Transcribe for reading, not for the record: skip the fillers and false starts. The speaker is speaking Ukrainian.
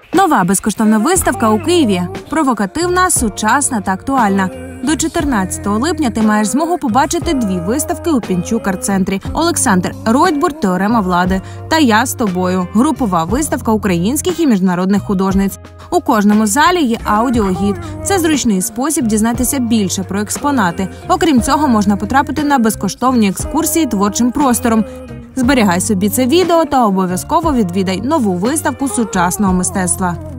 Нова безкоштовна виставка у Києві. Провокативна, сучасна та актуальна. До 14 липня ти маєш змогу побачити 2 виставки у Пінчук арт-центрі. Олександр Ройтбурд «Теорема влади» та «Я з тобою» – групова виставка українських і міжнародних художниць. У кожному залі є аудіогід. Це зручний спосіб дізнатися більше про експонати. Окрім цього, можна потрапити на безкоштовні екскурсії творчим простором. Зберігай собі це відео та обов'язково відвідай нову виставку сучасного мистецтва.